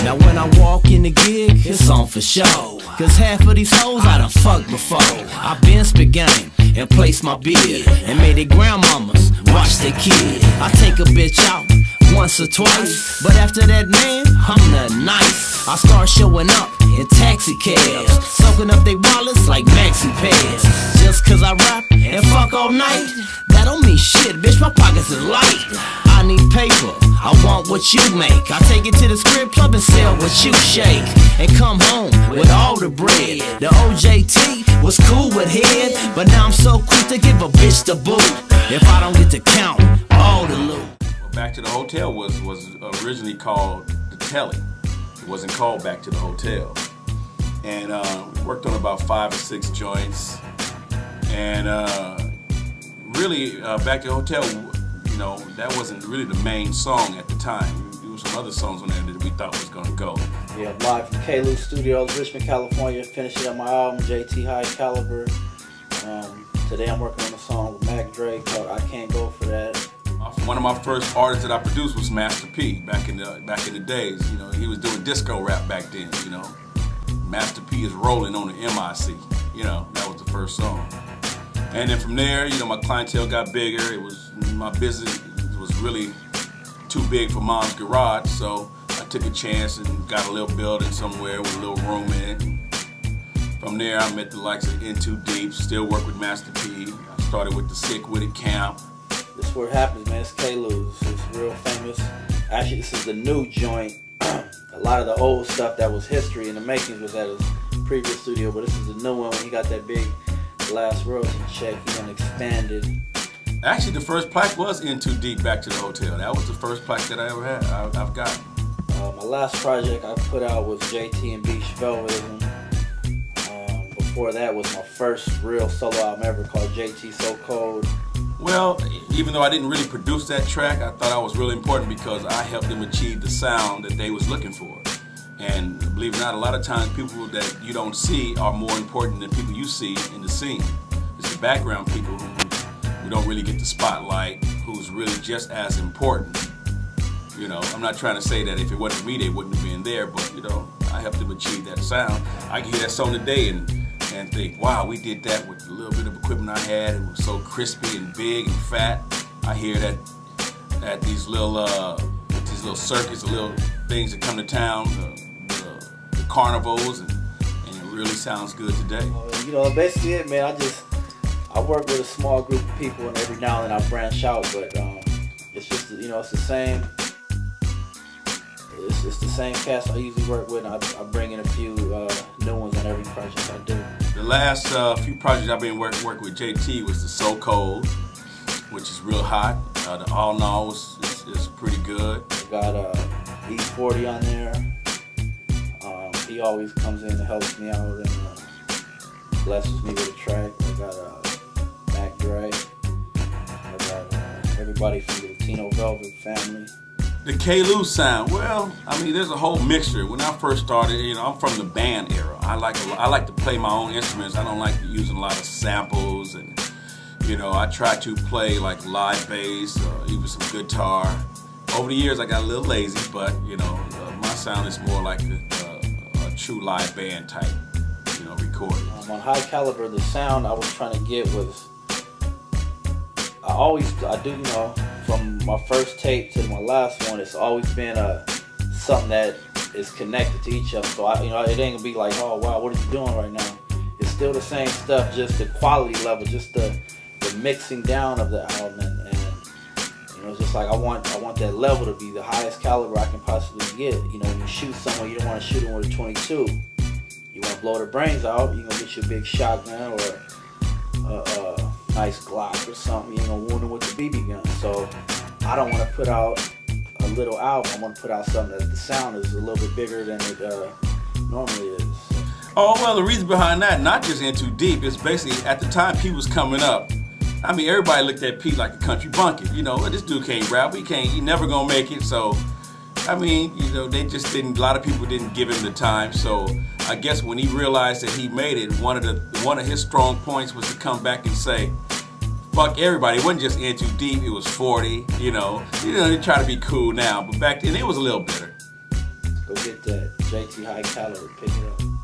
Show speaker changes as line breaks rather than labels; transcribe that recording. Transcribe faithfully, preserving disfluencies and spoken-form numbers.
Now when I walk in the gig, it's on for show. Cause half of these hoes I done fucked before. I been spit game and placed my bid and made their grandmamas watch their kid. I take a bitch out once or twice, but after that, man, I'm not nice. I start showing up in taxi cabs, soaking up they wallets like maxi pads. Just cause I rap and fuck all night, that don't mean shit, bitch, my pockets is light. I need paper, I want what you make. I take it to the strip club and sell what you shake, and come home with all the bread. The O J T was cool with head, but now I'm so quick to give a bitch the boot if I don't get to count all the loot.
Back to the Hotel was, was originally called The Telly. It wasn't called Back to the Hotel. And uh, worked on about five or six joints. And uh, really, uh, Back to the Hotel, you know, that wasn't really the main song at the time. There were some other songs on there that we thought was gonna go.
Yeah, live from K-Lou Studios, Richmond, California, finishing up my album, J T High Caliber. Um, today I'm working on a song with Mac Dre called I Can't Go For That.
One of my first artists that I produced was Master P. Back in the back in the days, you know, he was doing disco rap back then. You know, Master P is rolling on the M I C. You know, that was the first song. And then from there, you know, my clientele got bigger. It was my business was really too big for Mom's Garage, so I took a chance and got a little building somewhere with a little room in it. From there, I met the likes of In Too Deep. Still work with Master P. I started with the Sick With It Camp.
This is where it happens, man. It's K-Lou's. It's real famous. Actually, this is the new joint. A lot of the old stuff that was history in the makings was at his previous studio, but this is the new one when he got that big last royalty check. He done expanded.
Actually, the first plaque was In Too Deep, Back to the Hotel. That was the first plaque that I ever had. I, I've gotten.
Uh, my last project I put out was J T and Beach Velvetism. Um, before that was my first real solo album ever called J T So Cold.
Well, even though I didn't really produce that track, I thought I was really important because I helped them achieve the sound that they was looking for. And believe it or not, a lot of times people that you don't see are more important than people you see in the scene. It's the background people who, who don't really get the spotlight, who's really just as important. You know, I'm not trying to say that if it wasn't me, they wouldn't have been there, but you know, I helped them achieve that sound. I can hear that song today and and think, wow, we did that with a little bit of equipment I had. It was so crispy and big and fat. I hear that at these little, uh, these little circuits, the little things that come to town, the, the, the carnivals, and, and it really sounds good today.
Uh, you know, basically it, man. I just I work with a small group of people, and every now and then I branch out, but um, it's just, you know, it's the same. It's, it's the same cast I usually work with. And I, I bring in a few uh, new ones on every project I do.
The last uh, few projects I've been working work with J T was the So Cold, which is real hot. Uh, the All In All is, is, is pretty good.
I got uh, E forty on there. Um, he always comes in and helps me out and uh, blesses me with a track. I got uh, Mac Dre. I got uh, everybody from the Latino Velvet family.
The K-Lou sound, well, I mean, there's a whole mixture. When I first started, you know, I'm from the band era. I like I like to play my own instruments. I don't like using a lot of samples, and you know, I try to play like live bass, or even some guitar. Over the years, I got a little lazy, but you know, uh, my sound is more like a, a, a true live band type, you know, recording.
Um, on High Caliber, the sound I was trying to get was, I always, I do, you know, from my first tape to my last one, it's always been a something that is connected to each other. So I, you know, it ain't gonna be like, oh wow, what are you doing right now? It's still the same stuff, just the quality level, just the the mixing down of the album, and, and you know, it's just like I want, I want that level to be the highest caliber I can possibly get. You know, when you shoot someone, you don't want to shoot them with a twenty-two. You want to blow their brains out, you gonna get you a big shotgun or a, a nice Glock or something. You ain't gonna wound them with the B B gun. So I don't want to put out a little album. I want to put out something that the sound is a little bit bigger than it uh, normally is.
Oh, well, the reason behind that, not just In Too Deep, is basically at the time Pete was coming up, I mean, everybody looked at Pete like a country bumpkin. You know, this dude can't rap, he can't, he never gonna make it. So, I mean, you know, they just didn't, a lot of people didn't give him the time. So, I guess when he realized that he made it, one of the, one of his strong points was to come back and say, fuck everybody. It wasn't just In Too Deep, it was forty, you know. You know, they try to be cool now, but back then it was a little bitter.
Go get that J T High Calorie. Pick it up.